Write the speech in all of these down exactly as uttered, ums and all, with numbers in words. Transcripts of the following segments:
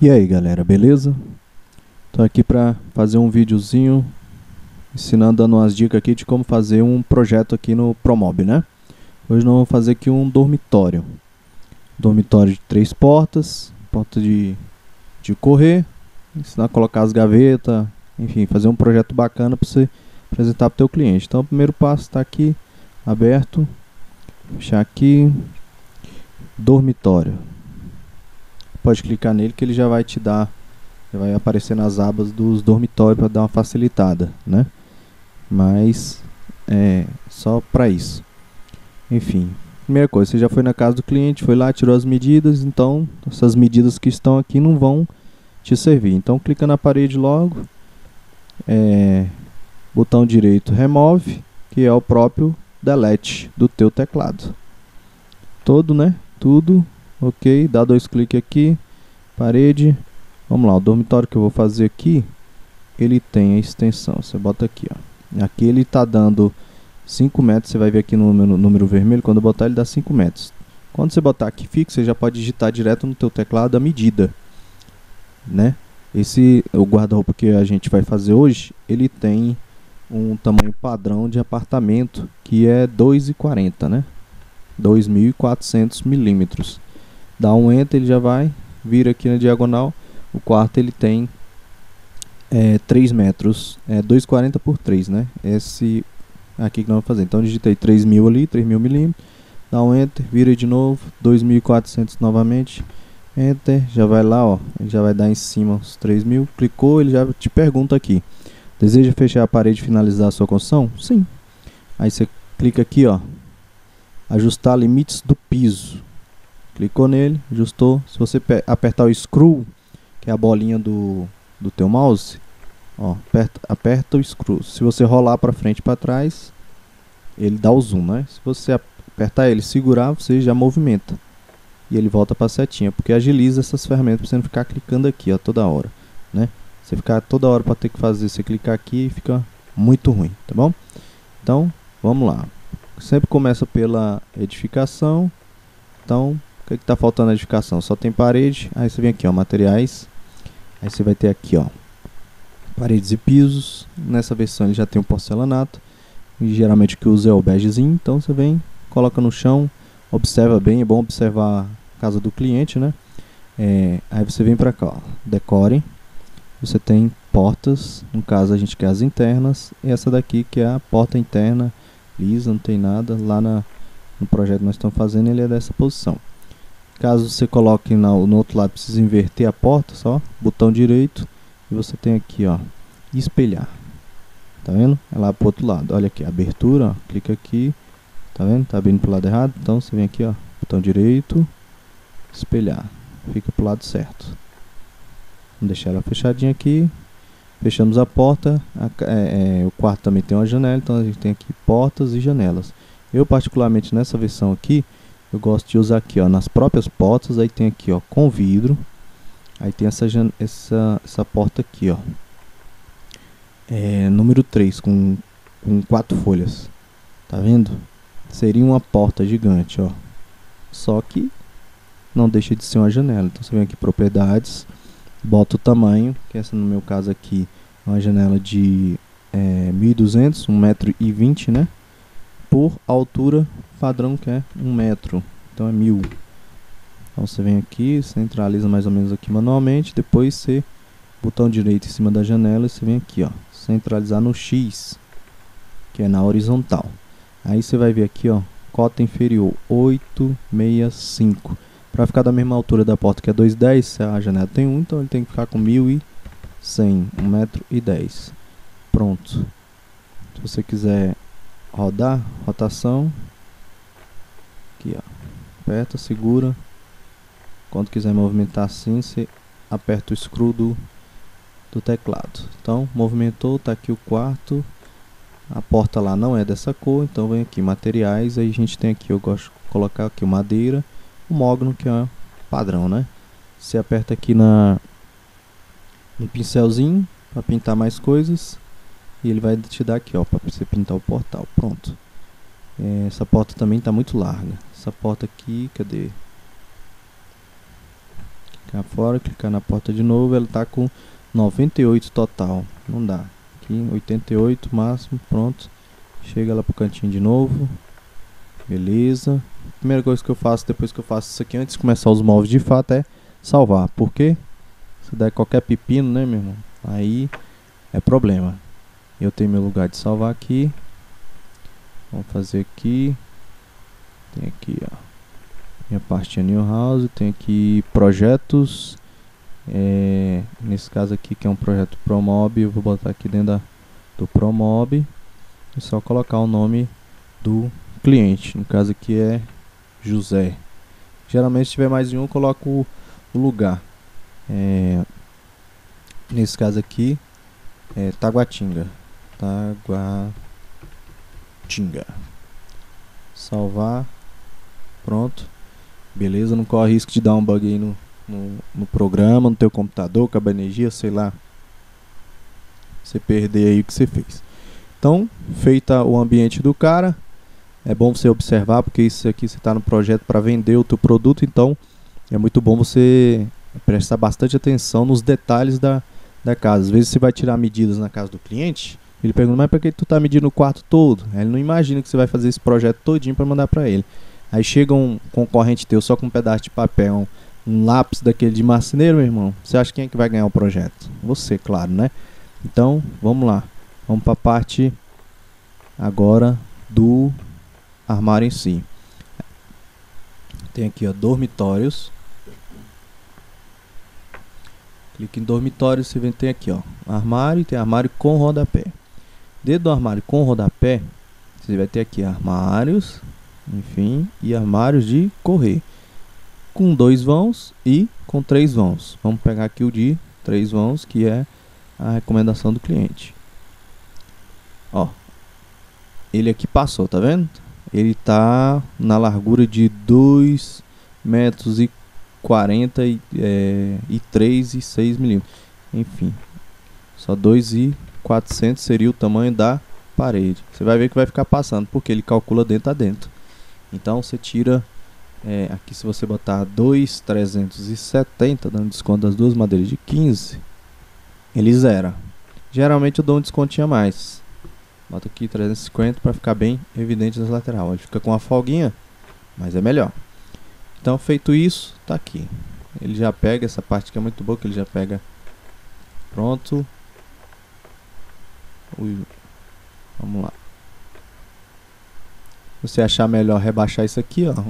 E aí galera, beleza? Tô aqui pra fazer um videozinho ensinando, dando umas dicas aqui de como fazer um projeto aqui no Promob, né? Hoje nós vamos fazer aqui um dormitório. Dormitório de três portas, porta de, de correr, ensinar a colocar as gavetas, enfim, fazer um projeto bacana para você apresentar para o teu cliente. Então o primeiro passo está aqui, aberto, fechar aqui, dormitório. Pode clicar nele que ele já vai te dar, já vai aparecer nas abas dos dormitórios para dar uma facilitada, né? Mas é só para isso. Enfim, primeira coisa, você já foi na casa do cliente, foi lá, tirou as medidas, então essas medidas que estão aqui não vão te servir. Então clica na parede logo, é, botão direito remove, que é o próprio delete do teu teclado. Todo, né? Tudo. Ok, dá dois cliques aqui, parede, vamos lá, o dormitório que eu vou fazer aqui, ele tem a extensão, você bota aqui, ó, aqui ele está dando cinco metros, você vai ver aqui no número, número vermelho, quando eu botar ele dá cinco metros, quando você botar aqui fixo, você já pode digitar direto no teu teclado a medida, né, esse, o guarda-roupa que a gente vai fazer hoje, ele tem um tamanho padrão de apartamento, que é dois e quarenta, né, dois mil e quatrocentos milímetros. Dá um enter, ele já vai, vira aqui na diagonal. O quarto ele tem é, três metros, é dois e quarenta por três, né? Esse aqui que nós vamos fazer. Então digitei três mil ali, três mil milímetros. Dá um enter, vira de novo, dois mil e quatrocentos novamente. Enter, já vai lá, ó. Ele já vai dar em cima os três mil. Clicou, ele já te pergunta aqui: deseja fechar a parede e finalizar a sua construção? Sim. Aí você clica aqui, ó. Ajustar limites do piso. Clicou nele, ajustou. Se você apertar o scroll, que é a bolinha do, do teu mouse, ó, aperta, aperta o scroll. Se você rolar para frente e para trás, ele dá o zoom, né? Se você apertar ele e segurar, você já movimenta. E ele volta para a setinha, porque agiliza essas ferramentas para você não ficar clicando aqui, ó, toda hora, né? Você ficar toda hora para ter que fazer, você clicar aqui, fica muito ruim, tá bom? Então, vamos lá. Sempre começa pela edificação. Então, o que está faltando na edificação? Só tem parede, aí você vem aqui, ó, materiais, aí você vai ter aqui, ó, paredes e pisos. Nessa versão ele já tem o porcelanato, e geralmente o que usa é o begezinho. Então você vem, coloca no chão, observa bem, é bom observar a casa do cliente, né? É, aí você vem para cá, ó, decore, você tem portas, no caso a gente quer as internas, e essa daqui que é a porta interna, lisa, não tem nada, lá na, no projeto que nós estamos fazendo ele é dessa posição. Caso você coloque no, no outro lado, precisa inverter a porta, só botão direito e você tem aqui, ó, espelhar. Tá vendo? É lá pro outro lado. Olha aqui, abertura, ó, clica aqui. Tá vendo? Tá abrindo pro lado errado. Então você vem aqui, ó, botão direito, espelhar. Fica pro lado certo. Vamos deixar ela fechadinha aqui. Fechamos a porta. A, é, é, o quarto também tem uma janela, então a gente tem aqui portas e janelas. Eu particularmente nessa versão aqui, eu gosto de usar aqui, ó, nas próprias portas. Aí tem aqui, ó, com vidro. Aí tem essa, essa, essa porta aqui, ó, é, número três, com, com quatro folhas. Tá vendo? Seria uma porta gigante, ó. Só que não deixa de ser uma janela. Então você vem aqui, propriedades, bota o tamanho, que essa no meu caso aqui é uma janela de é, mil e duzentos, um metro e vinte, né? Por altura padrão, que é um metro, então é mil. Então você vem aqui, centraliza mais ou menos aqui manualmente, depois você, botão direito em cima da janela, você vem aqui, ó, centralizar no X, que é na horizontal. Aí você vai ver aqui, ó, cota inferior oitocentos e sessenta e cinco, para ficar da mesma altura da porta, que é dois e dez, se a janela tem um, então ele tem que ficar com mil e cem, um metro e dez. Pronto. Se você quiser rodar, rotação, aqui, ó, aperta, segura. Quando quiser movimentar assim, você aperta o scroll do, do teclado. Então movimentou, tá aqui o quarto. A porta lá não é dessa cor, então vem aqui materiais. Aí a gente tem aqui, eu gosto de colocar aqui o madeira, o mogno, que é padrão, né? Você aperta aqui na no pincelzinho para pintar mais coisas, e ele vai te dar aqui, ó, para você pintar o portal. Pronto. É, essa porta também está muito larga. Essa porta aqui, cadê? clicar fora, clicar na porta de novo, ela tá com noventa e oito total, não dá, aqui oitenta e oito máximo, pronto, chega lá pro cantinho de novo, beleza. Primeira coisa que eu faço depois que eu faço isso aqui, antes de começar os móveis de fato, é salvar, porque se der qualquer pepino, né, meu irmão, aí é problema. Eu tenho meu lugar de salvar aqui, vamos fazer aqui, tem aqui, ó, minha pastinha New House, tem aqui projetos, é, nesse caso aqui que é um projeto Promob, eu vou botar aqui dentro da, do Promob, e só colocar o nome do cliente, no caso aqui é José. Geralmente se tiver mais de um, eu coloco o, o lugar, é, nesse caso aqui é Taguatinga, Taguatinga, salvar, pronto, beleza. Não corre risco de dar um bug aí no, no, no programa, no teu computador, acabar a energia, sei lá, você perder aí o que você fez. Então, feita o ambiente do cara, é bom você observar, porque isso aqui você está no projeto para vender o teu produto, então é muito bom você prestar bastante atenção nos detalhes da, da casa. Às vezes você vai tirar medidas na casa do cliente, ele pergunta, mas para que tu tá medindo o quarto todo? Ele não imagina que você vai fazer esse projeto todinho para mandar para ele. Aí chega um concorrente teu só com um pedaço de papel, um, um lápis daquele de marceneiro, meu irmão, você acha quem é que vai ganhar o projeto? Você, claro, né? Então, vamos lá. Vamos para a parte agora do armário em si. Tem aqui, ó, dormitórios. Clique em dormitório, você vem, tem aqui, ó, armário, tem armário com rodapé. Dentro do armário com rodapé, você vai ter aqui armários, enfim, e armários de correr, com dois vãos e com três vãos. Vamos pegar aqui o de três vãos, que é a recomendação do cliente. Ó, ele aqui passou, tá vendo? Ele tá na largura de dois metros e quarenta e, é, e três e seis milímetros. Enfim, só dois e quatrocentos seria o tamanho da parede. Você vai ver que vai ficar passando, porque ele calcula dentro a dentro. Então você tira, é, aqui se você botar dois mil trezentos e setenta, dando desconto das duas madeiras de quinze, ele zera. Geralmente eu dou um descontinho a mais. Bota aqui trezentos e cinquenta para ficar bem evidente das laterais. Ele fica com uma folguinha, mas é melhor. Então, feito isso, tá aqui. Ele já pega essa parte que é muito boa, que ele já pega. Pronto. Ui. Vamos lá. Se você achar melhor rebaixar isso aqui, ó.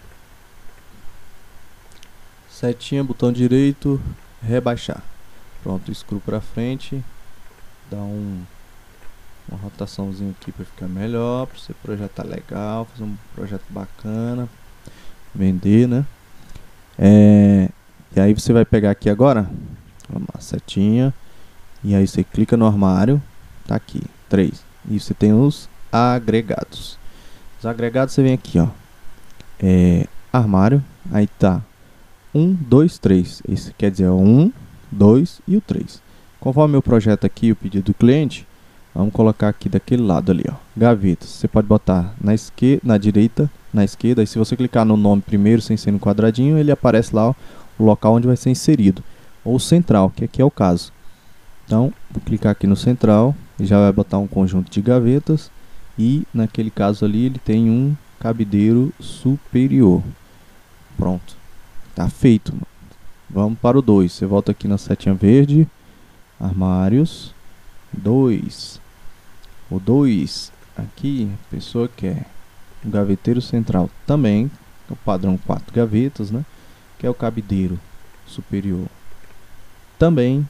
Setinha, botão direito, rebaixar. Pronto, screw para frente. Dá um uma rotaçãozinha aqui para ficar melhor, para você projetar legal, fazer um projeto bacana, vender, né? É, e aí você vai pegar aqui agora, vamos lá, setinha, e aí você clica no armário, tá aqui, três, e você tem os agregados. Os agregados você vem aqui, ó, é, armário, aí tá um, dois, três, esse quer dizer o um, dois e o três. Conforme o projeto aqui, o pedido do cliente, vamos colocar aqui daquele lado ali, ó, gavetas. Você pode botar na esquerda, na direita, na esquerda. E se você clicar no nome primeiro, sem ser no quadradinho, ele aparece lá, ó, o local onde vai ser inserido. Ou central, que aqui é o caso. Então, vou clicar aqui no central e já vai botar um conjunto de gavetas. E naquele caso ali, ele tem um cabideiro superior. Pronto, tá feito, mano. Vamos para o dois. Você volta aqui na setinha verde, armários, dois. O dois, aqui a pessoa quer um gaveteiro central também, o padrão quatro gavetas, né? Que é o cabideiro superior também.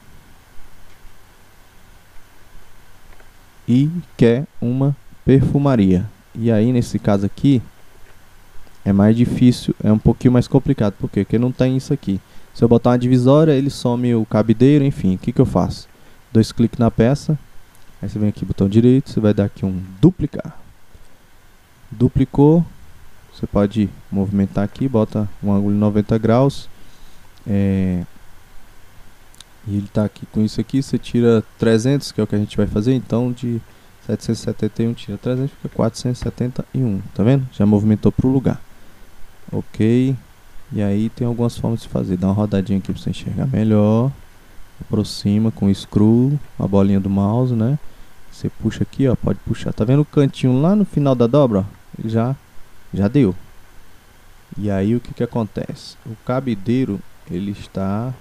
E quer uma perfumaria. E aí nesse caso aqui é mais difícil, é um pouquinho mais complicado. Por quê? Porque não tem isso aqui. Se eu botar uma divisória, ele some o cabideiro, enfim. O que que eu faço? Dois cliques na peça. Aí você vem aqui, botão direito, você vai dar aqui um duplicar. Duplicou, você pode movimentar aqui, bota um ângulo de noventa graus. É, e ele está aqui com isso aqui, você tira trezentos, que é o que a gente vai fazer. Então de setecentos e setenta e um tira trezentos, fica quatrocentos e setenta e um, tá vendo? Já movimentou para o lugar. Ok, E aí tem algumas formas de fazer. Dá uma rodadinha aqui pra você enxergar melhor. Aproxima com o screw, a bolinha do mouse, né? Você puxa aqui, ó, pode puxar. Tá vendo o cantinho lá no final da dobra, ó? Ele já, já deu. E aí o que que acontece? O cabideiro, ele está...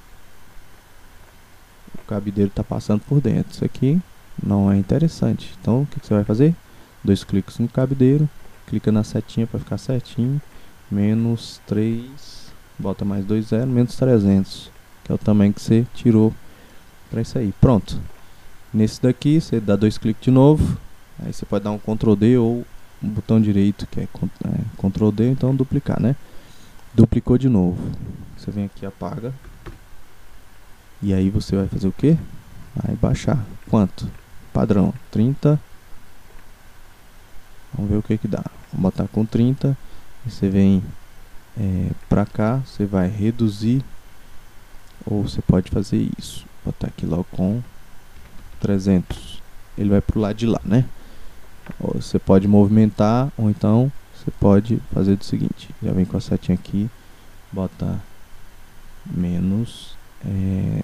O cabideiro está passando por dentro. Isso aqui não é interessante. Então o que que você vai fazer? Dois cliques no cabideiro. Clica na setinha para ficar certinho. Menos três. Bota mais dois zero. Menos trezentos. Que é o tamanho que você tirou para isso aí. Pronto. Nesse daqui você dá dois cliques de novo. Aí você pode dar um control D ou um botão direito que é, é control D, então duplicar, né? Duplicou de novo. Você vem aqui, apaga. E aí você vai fazer o que? Vai baixar. Quanto? Padrão, trinta. Vamos ver o que que dá. Vou botar com trinta. Você vem é, pra cá. Você vai reduzir. Ou você pode fazer isso. Botar aqui logo com trezentos. Ele vai pro lado de lá, né? Ou você pode movimentar. Ou então você pode fazer o seguinte. Já vem com a setinha aqui. Bota menos... É,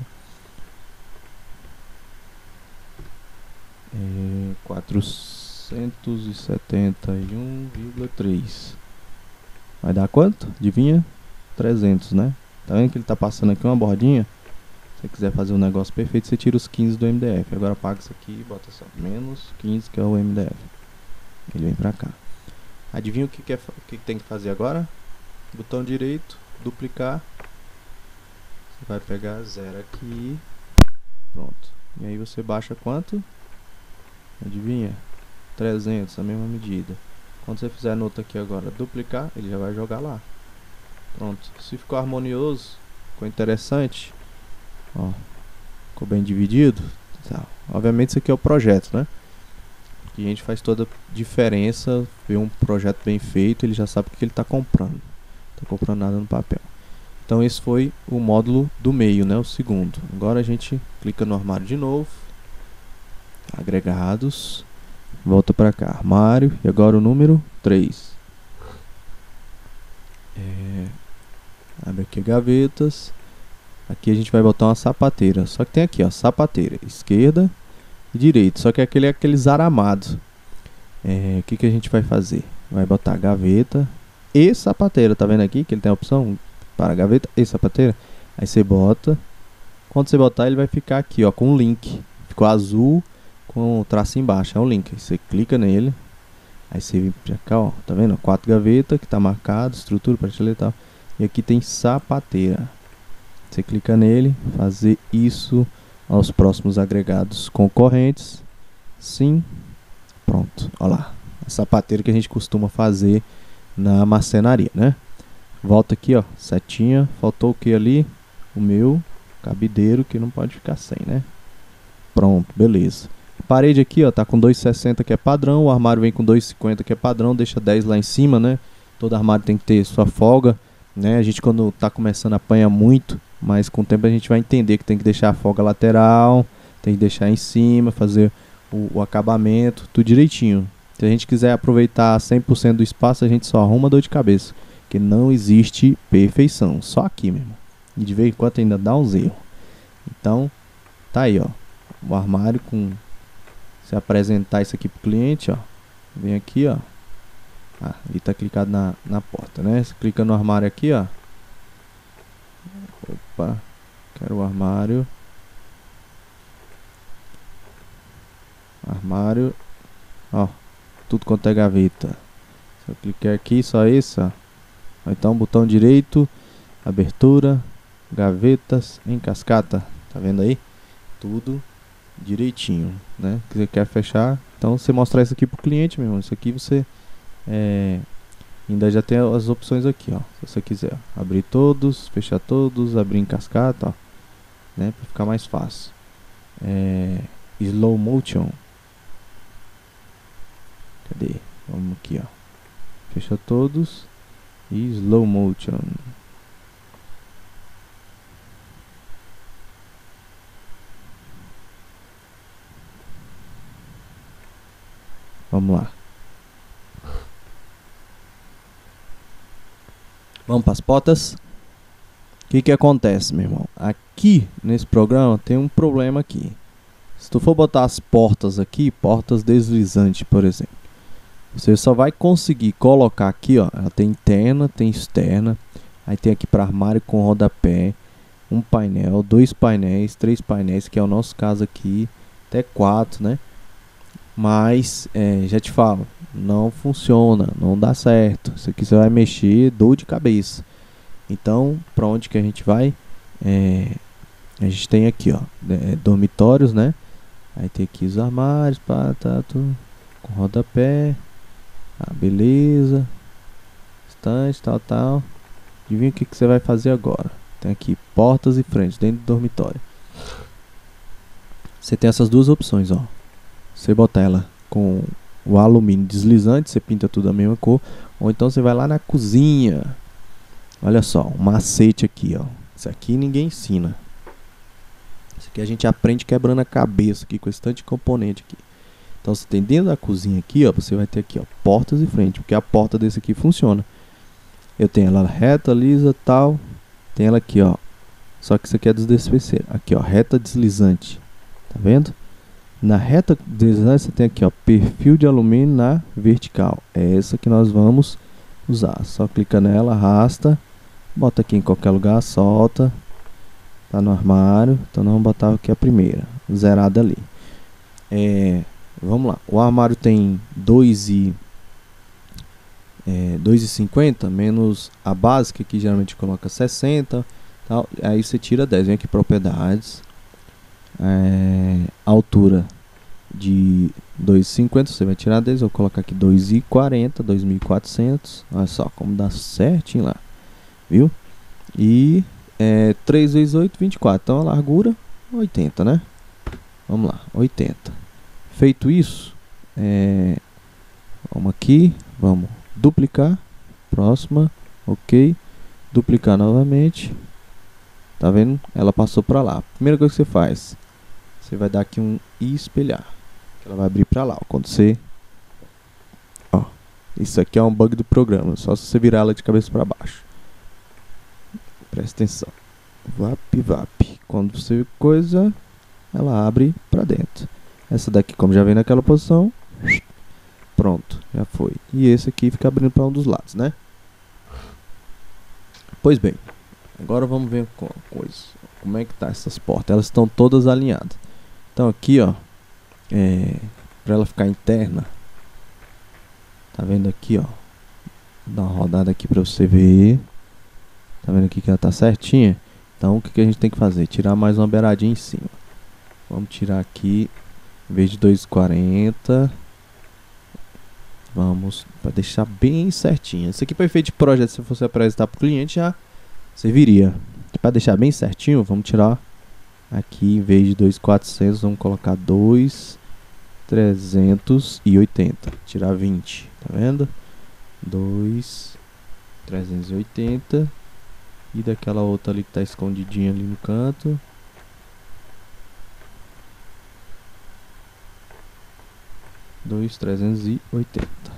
é, quatrocentos e setenta e um vírgula três. Vai dar quanto? Adivinha? trezentos, né? Tá vendo que ele tá passando aqui uma bordinha? Se você quiser fazer um negócio perfeito, você tira os quinze do M D F. Agora apaga isso aqui e bota só menos quinze, que é o M D F. Ele vem pra cá. Adivinha o que, que, é, o que tem que fazer agora? Botão direito, duplicar. Você vai pegar zero aqui. Pronto. E aí você baixa quanto? Adivinha? trezentos, a mesma medida. Quando você fizer a nota aqui agora, duplicar, ele já vai jogar lá. Pronto. Se ficou harmonioso, ficou interessante. Ó, ficou bem dividido. Tá. Obviamente isso aqui é o projeto, né? Que a gente faz toda a diferença. Ver um projeto bem feito, ele já sabe o que ele está comprando. Não está comprando nada no papel. Então esse foi o módulo do meio, né? O segundo. Agora a gente clica no armário de novo. Agregados. Volta para cá. Armário. E agora o número três. É, abre aqui gavetas. Aqui a gente vai botar uma sapateira. Só que tem aqui, ó, sapateira. Esquerda e direita. Só que aquele é aqueles aramados. É, o que, que a gente vai fazer? Vai botar gaveta e sapateira. Tá vendo aqui que ele tem a opção para gaveta e sapateira? Aí você bota. Quando você botar, ele vai ficar aqui, ó, com um link. Ficou azul com o traço embaixo. É um link. Aí você clica nele. Aí você vem pra cá, ó. Tá vendo? Quatro gavetas que tá marcado. Estrutura, prateleira e tal. E aqui tem sapateira. Você clica nele. Fazer isso aos próximos agregados concorrentes. Sim. Pronto. Olha lá. A sapateira que a gente costuma fazer na marcenaria, né? Volta aqui, ó. Setinha. Faltou o que ali? O meu cabideiro, que não pode ficar sem, né? Pronto, beleza. A parede aqui, ó, tá com dois e sessenta, que é padrão. O armário vem com dois e cinquenta, que é padrão. Deixa dez lá em cima, né? Todo armário tem que ter sua folga, né? A gente, quando tá começando, apanha muito, mas com o tempo a gente vai entender que tem que deixar a folga lateral, tem que deixar em cima, fazer o, o acabamento, tudo direitinho. Se a gente quiser aproveitar cem por cento do espaço, a gente só arruma dor de cabeça, que não existe perfeição, só aqui mesmo. E de vez em quando ainda dá uns erros. Então, tá aí, ó. O armário com... Se apresentar isso aqui pro cliente, ó. Vem aqui, ó. Ah, ele tá clicado na, na porta, né? Você clica no armário aqui, ó. Opa. Quero o armário. Armário. Ó. Tudo quanto é gaveta. Se eu clicar aqui, só isso, ó. Então, botão direito. Abertura. Gavetas em cascata. Tá vendo aí? Tudo direitinho, né? Que você quer fechar, então você mostrar isso aqui pro cliente, meu irmão. Isso aqui você é, ainda já tem as opções aqui, ó. Se você quiser, ó, abrir todos, fechar todos, abrir em cascata, ó, né? Para ficar mais fácil. É, slow motion. Cadê? Vamos aqui, ó. Fecha todos e slow motion. Vamos lá. Vamos para as portas. O que que acontece, meu irmão? Aqui nesse programa tem um problema aqui. Se tu for botar as portas aqui, portas deslizantes, por exemplo, você só vai conseguir colocar aqui, ó. Ela tem interna, tem externa. Aí tem aqui para armário com rodapé, um painel, dois painéis, três painéis, que é o nosso caso aqui, até quatro, né? Mas, é, já te falo, não funciona, não dá certo. Isso aqui você vai mexer, dor de cabeça. Então, para onde que a gente vai? É, a gente tem aqui, ó, é, dormitórios, né? Aí tem aqui os armários, pá, tá, tudo com rodapé. Ah, beleza. Estante, tal, tal. Adivinha o que, que você vai fazer agora? Tem aqui portas e frentes dentro do dormitório. Você tem essas duas opções, ó. Você bota ela com o alumínio deslizante, você pinta tudo da mesma cor. Ou então você vai lá na cozinha. Olha só, um macete aqui, ó. Isso aqui ninguém ensina. Isso aqui a gente aprende quebrando a cabeça aqui com esse tanto de componente aqui. Então você tem dentro da cozinha aqui, ó, você vai ter aqui, ó, portas e frente, porque a porta desse aqui funciona. Eu tenho ela reta, lisa, tal. Tem ela aqui, ó. Só que isso aqui é dos despeceiros. Aqui, ó, reta deslizante. Tá vendo? Na reta deslizante você tem aqui, ó, perfil de alumínio na vertical. É essa que nós vamos usar. Só clica nela, arrasta, bota aqui em qualquer lugar, solta. Tá no armário. Então nós vamos botar aqui a primeira, zerada ali. É, vamos lá. O armário tem dois e É, dois e cinquenta menos a básica, que geralmente coloca sessenta, tal. Aí você tira dez. Vem aqui propriedades, é, altura de dois e cinquenta, você vai tirar dez. Vou colocar aqui dois e quarenta, dois mil e quatrocentos. Olha só como dá certinho lá, viu? E é, três vezes oito, vinte e quatro. Então a largura oitenta, né? Vamos lá, oitenta. Feito isso, é, vamos aqui, vamos duplicar, próxima, ok, duplicar novamente. Tá vendo? Ela passou para lá. Primeira coisa que você faz, você vai dar aqui um espelhar, que ela vai abrir para lá. Ó, quando você, ó, isso aqui é um bug do programa, só se você virar ela de cabeça para baixo. Presta atenção. Vap, vap. Quando você coisa, ela abre para dentro. Essa daqui, como já vem naquela posição, pronto, já foi. E esse aqui fica abrindo para um dos lados, né? Pois bem, agora vamos ver com coisa. Como é que tá essas portas? Elas estão todas alinhadas. Então aqui, ó, é, para ela ficar interna, tá vendo aqui, ó? Vou dar uma rodada aqui para você ver. Tá vendo aqui que ela tá certinha? Então o que, que a gente tem que fazer? Tirar mais uma beiradinha em cima. Vamos tirar aqui, em vez de dois e quarenta, vamos para deixar bem certinho. Isso aqui para efeito de projeto, se você apresentar para o cliente, já serviria. Para deixar bem certinho, vamos tirar aqui, em vez de dois mil e quatrocentos, vamos colocar dois mil trezentos e oitenta. Tirar vinte, tá vendo? dois mil trezentos e oitenta. E daquela outra ali que tá escondidinha ali no canto, dois mil trezentos e oitenta.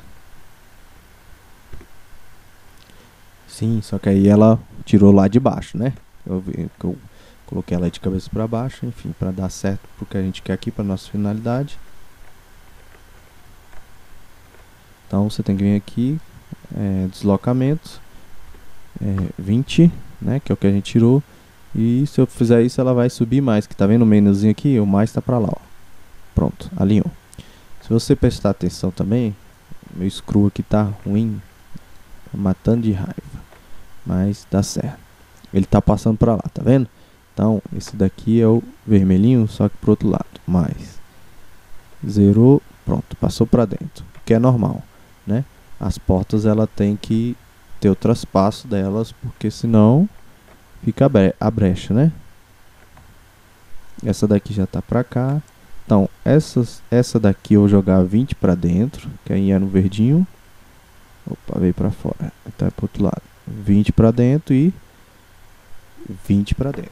Sim, só que aí ela tirou lá de baixo, né? Eu, eu, eu coloquei ela de cabeça para baixo, enfim, para dar certo porque a gente quer aqui para nossa finalidade. Então você tem que vir aqui, é, deslocamento, é, vinte, né? Que é o que a gente tirou. E se eu fizer isso, ela vai subir mais, que tá vendo o menuzinho aqui? O mais tá para lá, ó. Pronto, alinhou. Se você prestar atenção também, meu screw aqui tá ruim, tá matando de raiva, mas dá certo. Ele tá passando para lá, tá vendo? Então esse daqui é o vermelhinho, só que pro outro lado. Mais zerou, pronto, passou para dentro, que é normal, né? As portas ela tem que ter o traspasso delas, porque senão fica a, bre a brecha, né? Essa daqui já tá para cá. Então, essas, essa daqui eu vou jogar vinte para dentro, que aí é no verdinho. Opa, veio para fora. Então é pro outro lado. vinte para dentro e vinte para dentro.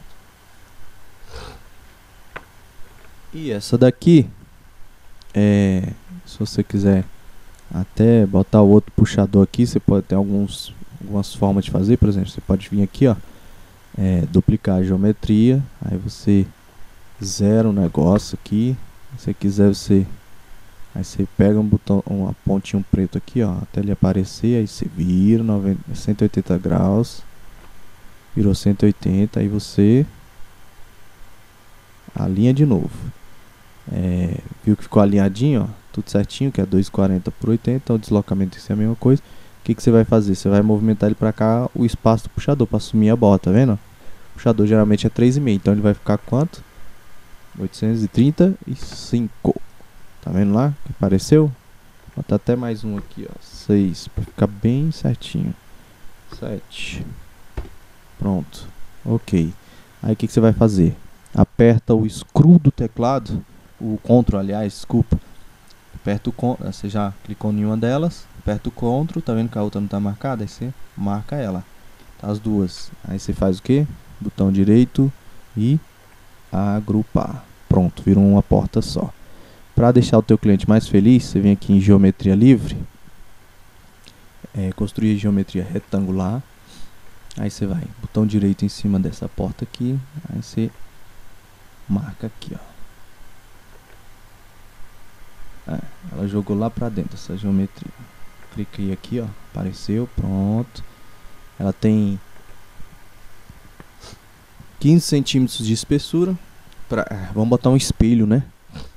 E essa daqui, é, se você quiser até botar o outro puxador aqui, você pode ter alguns, algumas formas de fazer. Por exemplo, você pode vir aqui, ó, é, duplicar a geometria, aí você zera o negócio aqui. Se você quiser, você aí você pega um botão, um pontinho preto aqui, ó, até ele aparecer, aí você vira noventa, cento e oitenta graus, virou cento e oitenta, aí você alinha de novo. É, viu que ficou alinhadinho, ó, tudo certinho, que é duzentos e quarenta por oitenta, então o deslocamento tem que ser a mesma coisa. O que, que você vai fazer? Você vai movimentar ele para cá, o espaço do puxador, para assumir a bota, tá vendo? O puxador geralmente é três vírgula cinco, então ele vai ficar quanto? oitocentos e trinta e cinco. Tá vendo lá? Que apareceu? Vou botar até mais um aqui, ó, seis, para ficar bem certinho. sete. Pronto. Ok. Aí o que, que você vai fazer? Aperta o scroll do teclado, o Ctrl, aliás, desculpa. Aperta o Ctrl, você já clicou em uma delas, aperta o Ctrl, tá vendo que a outra não tá marcada? Aí você marca ela, tá as duas. Aí você faz o que? Botão direito e agrupar. Pronto, virou uma porta só. Para deixar o teu cliente mais feliz, você vem aqui em geometria livre, é, construir geometria retangular. Aí você vai, botão direito em cima dessa porta aqui, aí você marca aqui, ó. É, ela jogou lá pra dentro essa geometria. Cliquei aqui, ó, apareceu, pronto. Ela tem quinze centímetros de espessura. Pra, vamos botar um espelho, né?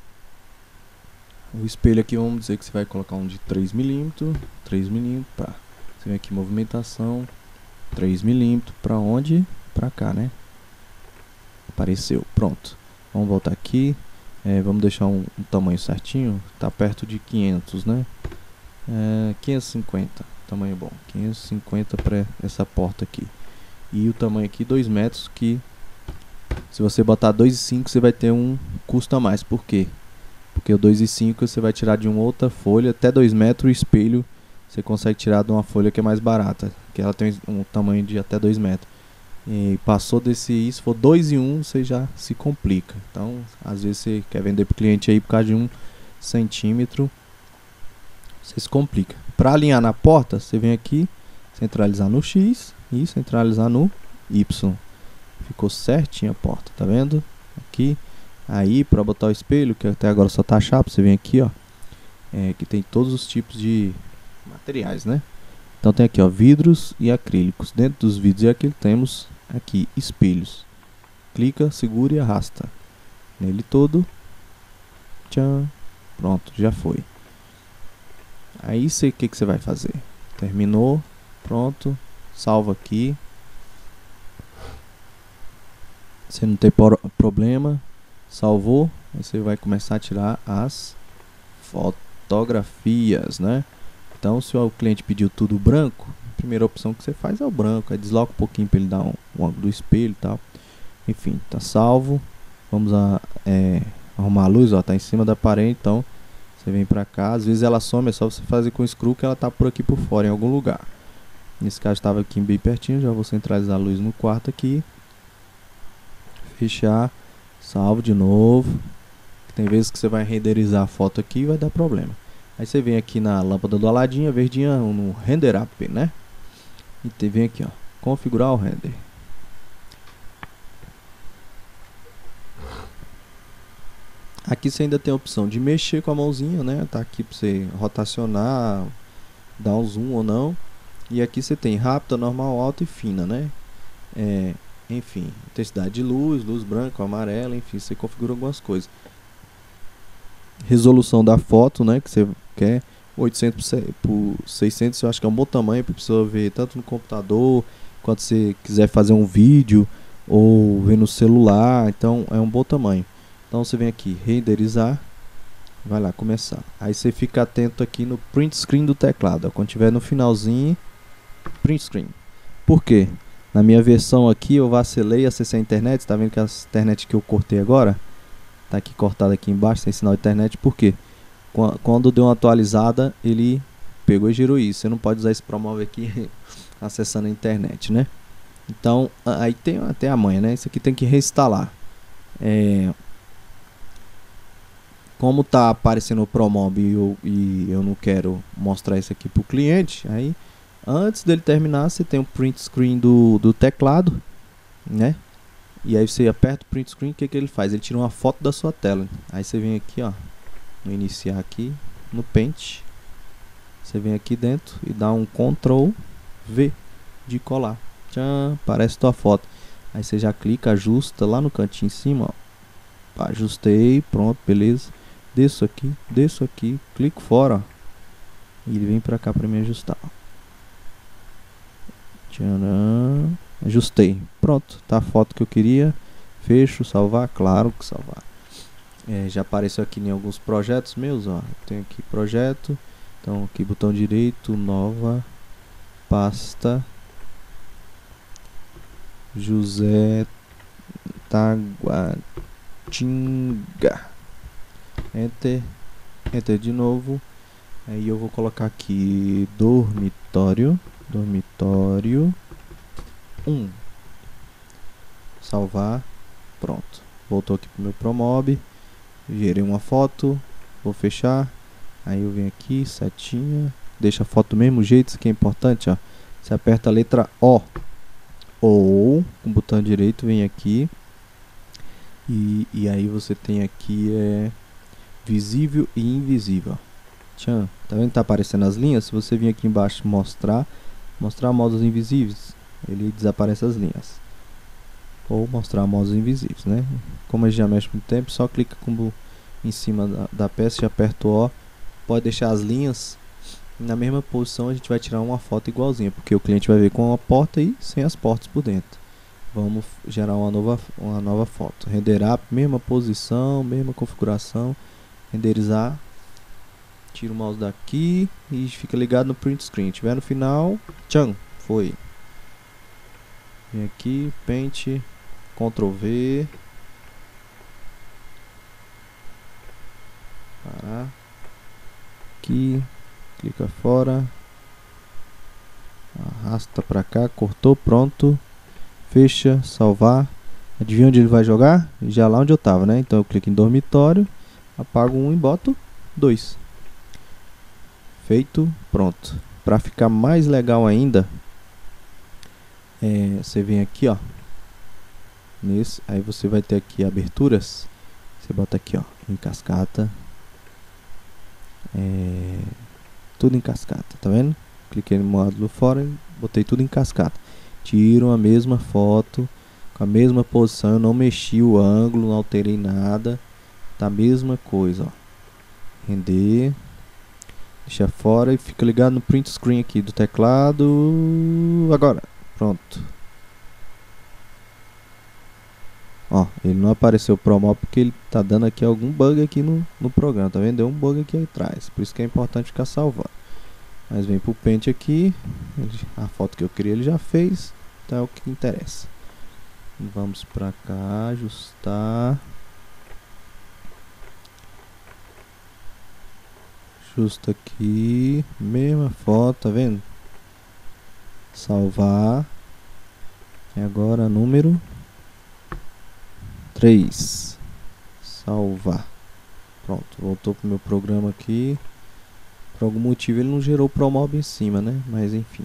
O espelho aqui, vamos dizer que você vai colocar um de três milímetros, três milímetros, pá. Você vem aqui, movimentação, três milímetros, pra onde? Pra cá, né? Apareceu, pronto. Vamos voltar aqui, é, vamos deixar um, um tamanho certinho, tá perto de quinhentos, né? É, quinhentos e cinquenta, tamanho bom, quinhentos e cinquenta para essa porta aqui. E o tamanho aqui, dois metros, que se você botar dois e cinco, você vai ter um custo a mais. Por quê? Porque o dois e cinco você vai tirar de uma outra folha, até dois metros, o espelho você consegue tirar de uma folha que é mais barata, que ela tem um tamanho de até dois metros. E passou desse, se for dois e um, você já se complica. Então, às vezes você quer vender para o cliente aí por causa de um centímetro, você se complica. Para alinhar na porta, você vem aqui, centralizar no X e centralizar no Y. Ficou certinho a porta, tá vendo? Aqui, aí para botar o espelho, que até agora só tá a chapa, você vem aqui, ó, é, que tem todos os tipos de materiais, né? Então tem aqui, ó, vidros e acrílicos. Dentro dos vidros e acrílicos temos aqui espelhos. Clica, segura e arrasta nele todo. Tchan. Pronto, já foi. Aí o que que você vai fazer? Terminou, pronto, salva aqui. Você não tem problema, salvou. Aí você vai começar a tirar as fotografias, né? Então, se o cliente pediu tudo branco, a primeira opção que você faz é o branco. Aí desloca um pouquinho para ele dar um, um ângulo do espelho e tal. Enfim, tá salvo. Vamos a, é, arrumar a luz, ó, tá em cima da parede. Então, você vem pra cá. Às vezes ela some, é só você fazer com o screw que ela tá por aqui por fora, em algum lugar. Nesse caso estava aqui bem pertinho. Já vou centralizar a luz no quarto aqui. Fechar. Salvo de novo. Tem vezes que você vai renderizar a foto aqui e vai dar problema. Aí você vem aqui na lâmpada do Aladim, verdinha, no Render Up, né? E vem aqui, ó, configurar o render. Aqui você ainda tem a opção de mexer com a mãozinha, né? Tá aqui para você rotacionar, dar um zoom ou não. E aqui você tem rápida, normal, alta e fina, né? É, enfim, intensidade de luz, luz branca, amarela, enfim, você configura algumas coisas. Resolução da foto, né, que você quer, oitocentos por seiscentos, eu acho que é um bom tamanho para a pessoa ver tanto no computador, quanto você quiser fazer um vídeo ou ver no celular, então é um bom tamanho. Então você vem aqui, renderizar, vai lá, começar. Aí você fica atento aqui no print screen do teclado, ó, quando tiver no finalzinho, print screen. Por quê? Na minha versão aqui eu vacilei, acessei a internet, tá vendo que a internet que eu cortei agora tá aqui cortado aqui embaixo, sem sinal de internet. Por quê? Quando deu uma atualizada, ele pegou e gerou isso. Você não pode usar esse promove aqui acessando a internet, né? Então, aí tem até a manha, né? Isso aqui tem que reinstalar. É, como tá aparecendo o promove e eu, e eu não quero mostrar isso aqui pro cliente, aí Antes dele terminar, você tem o print screen do, do teclado, né? E aí você aperta o print screen, o que, que ele faz? Ele tira uma foto da sua tela. Aí você vem aqui, ó, no iniciar aqui, no Paint. Você vem aqui dentro e dá um control V de colar. Tchan, aparece tua foto. Aí você já clica, ajusta lá no cantinho em cima, ó. Ajustei, pronto, beleza. Desço aqui, desço aqui, clico fora, ó. E ele vem pra cá pra me ajustar. Tcharam. Ajustei, pronto, tá a foto que eu queria. Fecho, salvar, claro que salvar. É, já apareceu aqui em alguns projetos meus, ó. Tem aqui projeto, então aqui botão direito, nova pasta José Taguatinga. Enter, enter de novo. Aí eu vou colocar aqui dormitório, dormitório um. Salvar, pronto. Voltou aqui pro meu Promob. Gerei uma foto, vou fechar. Aí eu venho aqui, setinha, deixa a foto do mesmo jeito, isso aqui é importante, ó. Você aperta a letra O ou com o botão direito vem aqui e, e aí você tem aqui é visível e invisível. Tchan, tá vendo que tá aparecendo as linhas? Se você vir aqui embaixo mostrar, mostrar modos invisíveis, ele desaparece as linhas. Ou mostrar modos invisíveis, né? Como a gente já mexe muito tempo, só clica com em cima da, da peça e aperta o O. Pode deixar as linhas na mesma posição, a gente vai tirar uma foto igualzinha, porque o cliente vai ver com a porta e sem as portas por dentro. Vamos gerar uma nova, uma nova foto. Renderar, mesma posição, mesma configuração. Renderizar. Tira o mouse daqui e fica ligado no print screen. Tiver no final, tchan, foi. Vem aqui, Paint, control V. Parar. Aqui, clica fora. Arrasta pra cá, cortou, pronto. Fecha, salvar. Adivinha onde ele vai jogar? Já lá onde eu tava, né? Então eu clico em dormitório, apago um e boto dois. Feito, pronto. Para ficar mais legal ainda, é, você vem aqui, ó, nesse, aí você vai ter aqui aberturas. Você bota aqui, ó, em cascata, é, tudo em cascata, tá vendo? Cliquei no módulo fora e botei tudo em cascata. Tiro a mesma foto com a mesma posição, eu não mexi o ângulo, não alterei nada, tá a mesma coisa, ó. Render. Deixa fora e fica ligado no print screen aqui do teclado. Agora, pronto. Ó, ele não apareceu o Promo porque ele tá dando aqui algum bug aqui no, no programa, tá vendo? Deu um bug aqui atrás, por isso que é importante ficar salvando. Mas vem pro Paint aqui, ele, a foto que eu queria ele já fez, então é o que interessa. Vamos pra cá, ajustar. Justo aqui, mesma foto, tá vendo? Salvar. E agora número três. Salvar. Pronto, voltou pro meu programa aqui. Por algum motivo ele não gerou o Promob em cima, né? Mas enfim.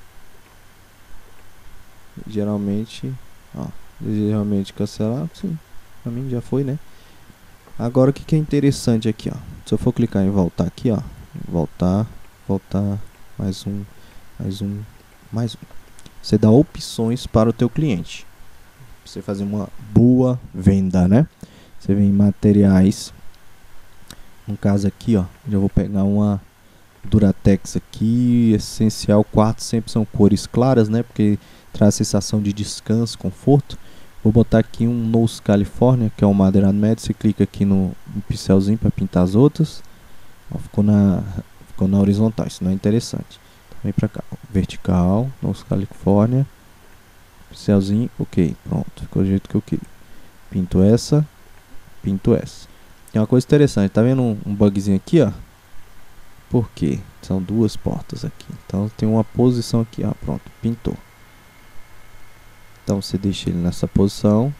Geralmente, ó, geralmente cancelar, sim. Pra mim já foi, né? Agora o que, que é interessante aqui, ó. Se eu for clicar em voltar aqui, ó, voltar, voltar, mais um, mais um, mais um. Você dá opções para o teu cliente. Pra você fazer uma boa venda, né? Você vem em materiais. No caso aqui, ó, já vou pegar uma Duratex aqui, essencial quatro, sempre são cores claras, né? Porque traz a sensação de descanso, conforto. Vou botar aqui um Nose California, que é um madeirado médio. Você clica aqui no, no pincelzinho para pintar as outras. Ó, ficou, na, ficou na horizontal, isso não é interessante. Então, vem para cá, ó, vertical, Nose California, pincelzinho, ok, pronto, ficou do jeito que eu queria. Pinto essa, pinto essa. Tem uma coisa interessante, tá vendo um, um bugzinho aqui, ó? Por quê? São duas portas aqui, então tem uma posição aqui, ó, pronto, pintou. Então você deixa ele nessa posição.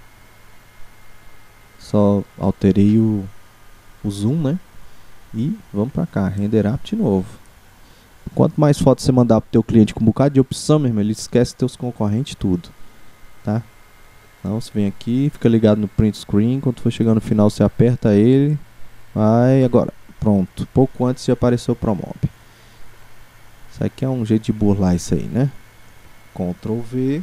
Só alterei o, o zoom, né? E vamos para cá, render app de novo. Quanto mais fotos você mandar pro teu cliente com um bocado de opção, meu irmão, ele esquece teus concorrentes tudo, tá? Então você vem aqui, fica ligado no print screen, quando for chegando no final você aperta ele, vai, agora, pronto, pouco antes de aparecer o Promob. Isso aqui é um jeito de burlar isso aí, né? Ctrl V,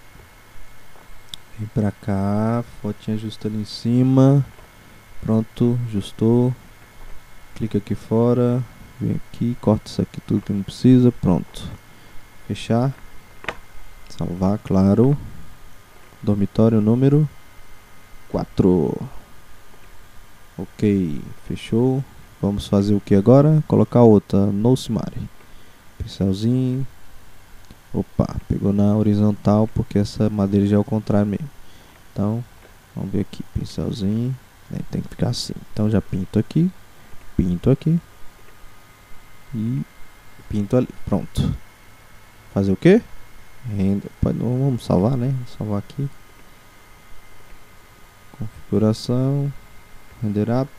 vem pra cá, fotinha ajusta ali em cima, pronto, ajustou, clica aqui fora, vem aqui, corta isso aqui tudo que não precisa, pronto, fechar, salvar, claro, dormitório número quatro, ok, fechou. Vamos fazer o que agora? Colocar outra, no Cimari, pincelzinho, opa, pegou na horizontal porque essa madeira já é o contrário mesmo, então vamos ver aqui, pincelzinho, né, tem que ficar assim, então já pinto aqui, pinto aqui e pinto ali, pronto. Fazer o que? Render, pode, vamos salvar, né? Vou salvar aqui, configuração, render up,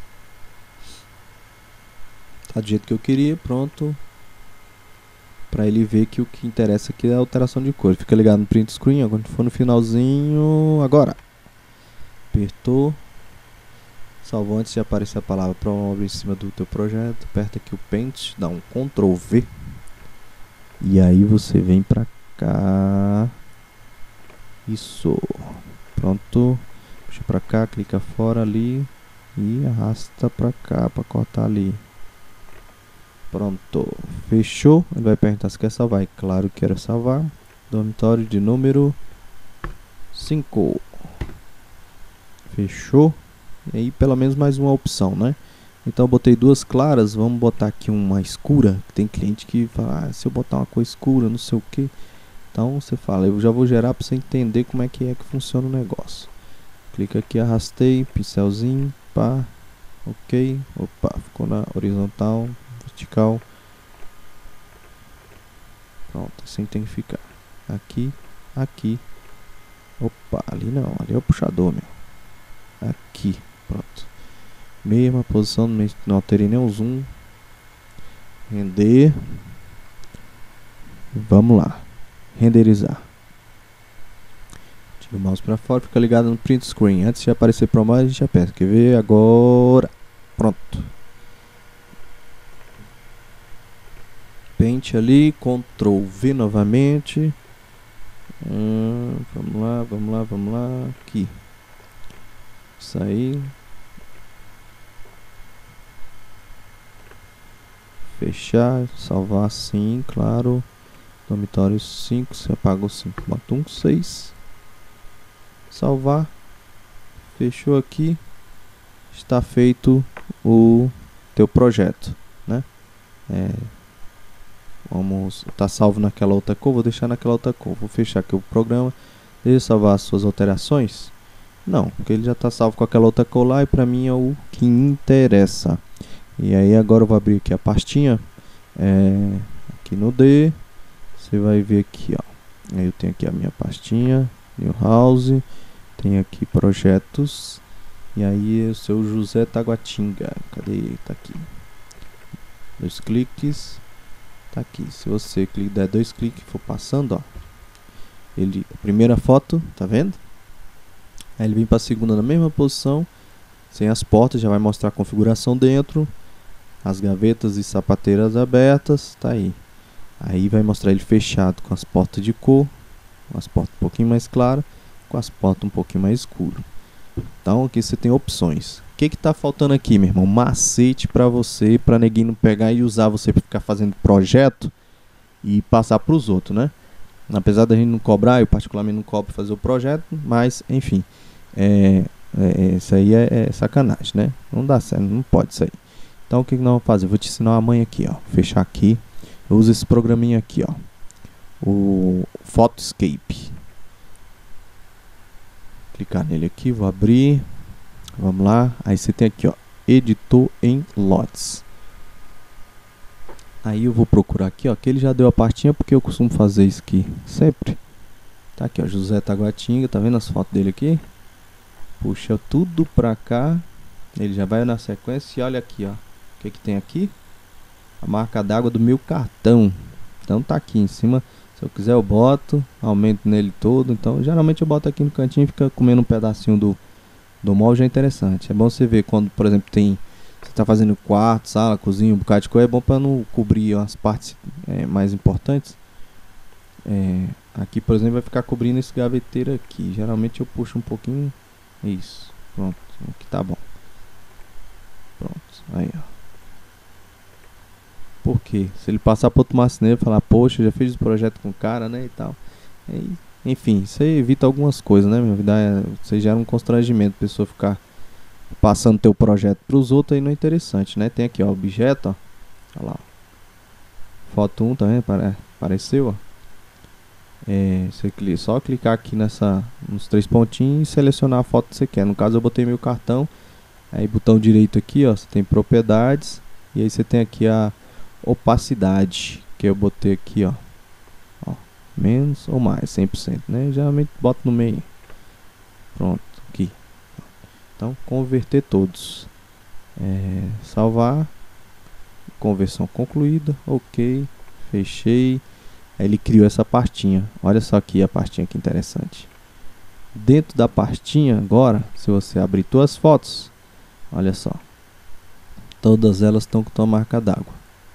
tá do jeito que eu queria, pronto. Para ele ver que o que interessa aqui é a alteração de cor. Fica ligado no print screen, ó, quando for no finalzinho, agora apertou, salvou antes de aparecer a palavra Promob em cima do teu projeto, aperta aqui o Paint, dá um Ctrl V e aí você vem pra cá, isso, pronto, puxa pra cá, clica fora ali e arrasta pra cá pra cortar ali, pronto, fechou. Ele vai perguntar se quer salvar, e claro que quero salvar, dormitório de número cinco, fechou. E aí pelo menos mais uma opção, né? Então eu botei duas claras, vamos botar aqui uma escura. Tem cliente que fala, ah, se eu botar uma cor escura, não sei o que. Então você fala, eu já vou gerar para você entender como é que é que funciona o negócio. Clica aqui, arrastei, pincelzinho, pá, ok, opa, ficou na horizontal, vertical. Pronto, assim tem que ficar. Aqui, aqui, opa, ali não, ali é o puxador, meu. Aqui. Pronto, mesma posição, não alterei nem o zoom, render, vamos lá, renderizar, tira o mouse para fora, fica ligado no print screen, antes de aparecer para mais a gente aperta, quer ver, agora, pronto, Paint ali, Ctrl V novamente, hum, vamos lá, vamos lá, vamos lá, aqui, sair, fechar, salvar sim, claro, dormitório cinco, você apagou cinco, bota um, seis, salvar, fechou aqui, está feito o teu projeto, né? É, vamos, tá salvo naquela outra cor, vou deixar naquela outra cor, vou fechar aqui o programa, deixa eu salvar as suas alterações. Não, porque ele já está salvo com aquela outra cor lá e para mim é o que interessa. E aí agora eu vou abrir aqui a pastinha, é, aqui no D, você vai ver aqui, ó. Aí eu tenho aqui a minha pastinha, New House, tenho aqui projetos, e aí o seu José Taguatinga, cadê? Tá aqui. Dois cliques, tá aqui. Se você der dois cliques e for passando, ó, ele, a primeira foto, tá vendo? Aí ele vem para a segunda na mesma posição, sem as portas, já vai mostrar a configuração dentro, as gavetas e sapateiras abertas, tá aí. Aí vai mostrar ele fechado com as portas de cor, com as portas um pouquinho mais claras, com as portas um pouquinho mais escuras. Então aqui você tem opções. O que que tá faltando aqui, meu irmão? Macete para você, para neguinho não pegar e usar você para ficar fazendo projeto e passar para os outros, né? Apesar da gente não cobrar, eu particularmente não cobro fazer o projeto, mas enfim, é, é, isso aí é, é sacanagem, né? Não dá certo, não pode isso aí. Então o que que nós vamos fazer? Eu vou te ensinar uma manha aqui, ó. Fechar aqui. Eu uso esse programinha aqui, ó. O Photoscape. Clicar nele aqui, vou abrir. Vamos lá. Aí você tem aqui, ó, editor em lotes. Aí eu vou procurar aqui, ó, que ele já deu a pastinha, porque eu costumo fazer isso aqui sempre. Tá aqui, ó, José Taguatinga, tá vendo as fotos dele aqui? Puxa tudo pra cá. Ele já vai na sequência e olha aqui, ó. O que que tem aqui? a marca d'água do meu cartão. Então tá aqui em cima. Se eu quiser eu boto, aumento nele todo. Então geralmente eu boto aqui no cantinho e fica comendo um pedacinho do, do molde, é interessante. É bom você ver quando, por exemplo, tem... Você tá fazendo quarto, sala, cozinha, um bocado de coisa. É bom para não cobrir as partes é, mais importantes. É, aqui, por exemplo, vai ficar cobrindo esse gaveteiro aqui. Geralmente eu puxo um pouquinho. Isso, pronto, aqui tá bom. Pronto, aí ó. Por quê? Se ele passar pro outro marceneiro e falar, poxa, já fiz o projeto com o cara, né, e tal. Aí, enfim, você evita algumas coisas, né, meu? Você gera um constrangimento, a pessoa ficar passando teu projeto pros outros, aí não é interessante, né? Tem aqui, ó, objeto, ó. Olha lá. Foto um também, tá, apareceu, ó. É, você clica, só clicar aqui nessa, nos três pontinhos e selecionar a foto que você quer. No caso eu botei meu cartão. Aí botão direito aqui, ó, você tem propriedades. E aí você tem aqui a opacidade, que eu botei aqui, ó, ó menos ou mais, cem por cento, né? Geralmente boto no meio. Pronto, aqui. Então converter todos. É, salvar. Conversão concluída. Ok. Fechei. Aí ele criou essa pastinha. Olha só aqui a pastinha que interessante. Dentro da pastinha agora, se você abrir suas fotos, olha só. Todas elas estão com tua marca d'água.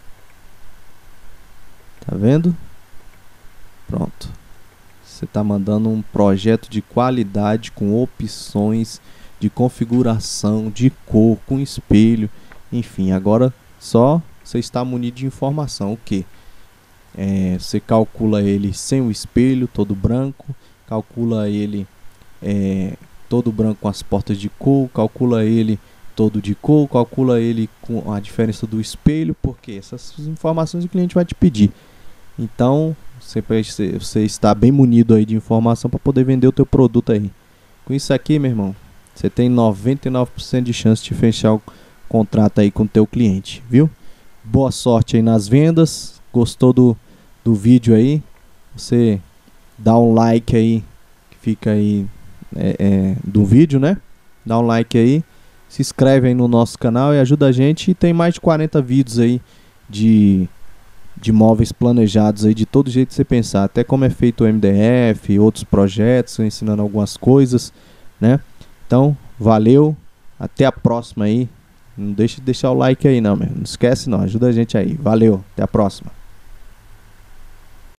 Tá vendo? Pronto. Você está mandando um projeto de qualidade com opções de configuração, de cor, com espelho. Enfim, agora só você está munido de informação. O que? É, você calcula ele sem o espelho, todo branco. Calcula ele é, todo branco com as portas de cor. Calcula ele todo de cor. Calcula ele com a diferença do espelho. Porque essas informações o cliente vai te pedir. Então você, você está bem munido aí de informação para poder vender o teu produto aí. Com isso aqui, meu irmão, você tem noventa e nove por cento de chance de fechar o contrato aí com o teu cliente, viu? Boa sorte aí nas vendas. Gostou do, do vídeo aí? Você dá um like aí, que fica aí é, é, do vídeo, né? Dá um like aí, se inscreve aí no nosso canal e ajuda a gente. E tem mais de quarenta vídeos aí de, de móveis planejados aí, de todo jeito que você pensar. Até como é feito o M D F, outros projetos, ensinando algumas coisas, né? Então, valeu, até a próxima aí. Não deixe de deixar o like aí não, meu. Não esquece não, ajuda a gente aí. Valeu, até a próxima.